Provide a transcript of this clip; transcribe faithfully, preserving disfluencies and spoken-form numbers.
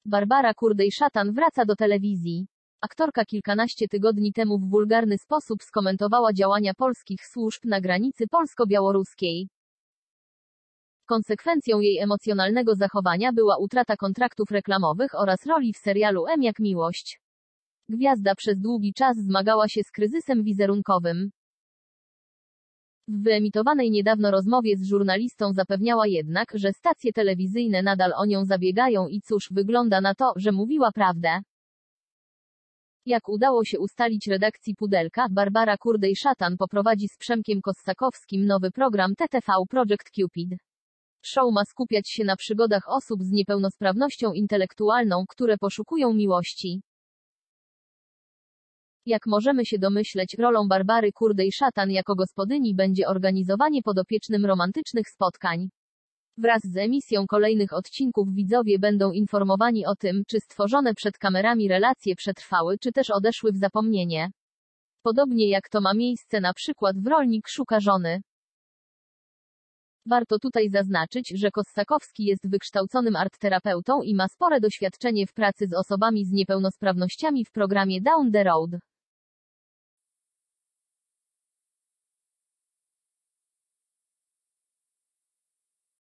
Barbara Kurdej-Szatan wraca do telewizji. Aktorka kilkanaście tygodni temu w wulgarny sposób skomentowała działania polskich służb na granicy polsko-białoruskiej. Konsekwencją jej emocjonalnego zachowania była utrata kontraktów reklamowych oraz roli w serialu M jak miłość. Gwiazda przez długi czas zmagała się z kryzysem wizerunkowym. W wyemitowanej niedawno rozmowie z żurnalistą zapewniała jednak, że stacje telewizyjne nadal o nią zabiegają i cóż, wygląda na to, że mówiła prawdę. Jak udało się ustalić redakcji Pudelka, Barbara Kurdej-Szatan poprowadzi z Przemkiem Kossakowskim nowy program T T V Project Cupid. Show ma skupiać się na przygodach osób z niepełnosprawnością intelektualną, które poszukują miłości. Jak możemy się domyśleć, rolą Barbary Kurdej-Szatan jako gospodyni będzie organizowanie podopiecznym romantycznych spotkań. Wraz z emisją kolejnych odcinków widzowie będą informowani o tym, czy stworzone przed kamerami relacje przetrwały, czy też odeszły w zapomnienie. Podobnie jak to ma miejsce na przykład w Rolnik szuka żony. Warto tutaj zaznaczyć, że Kossakowski jest wykształconym artterapeutą i ma spore doświadczenie w pracy z osobami z niepełnosprawnościami w programie Down the Road.